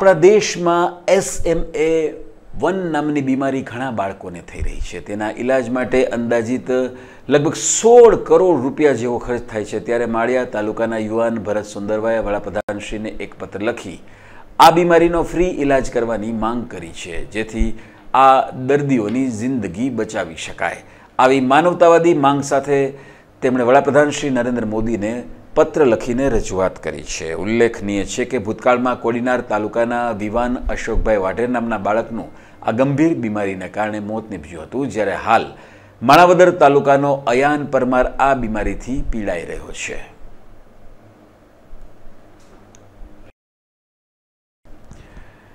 આપણા દેશમાં SMA-1 નામની બીમારી ઘણા બાળકોને થઈ રહી છે. તેના ઈલાજ માટે અંદાજિત લગભગ 16 કરોડ રૂપિયા જેવો ખર્ચ થાય છે. ત્યારે માળિયા તાલુકાના યુવાન ભરત સુંદરવાએ વડાપ્રધાનશ્રીને એક પત્ર લખી આ બીમારીનો ફ્રી ઈલાજ કરવાની માંગ કરી છે, જેથી આ દર્દીઓની જિંદગી બચાવી શકાય. આવી માનવતાવાદી માંગ સાથે તેમણે વડાપ્રધાન શ્રી નરેન્દ્ર મોદીને પત્ર લખીને રજૂઆત કરી છે. ઉલ્લેખનીય છે કે ભૂતકાળમાં કોડીનાર તાલુકાના વિવાન અશોકભાઈ વાઢેર નામના બાળકનું આ ગંભીર બીમારીને કારણે મોત નીપજ્યું હતું, જ્યારે હાલ માણાવદર તાલુકાનો અયાન પરમાર આ બીમારીથી પીડાઈ રહ્યો છે.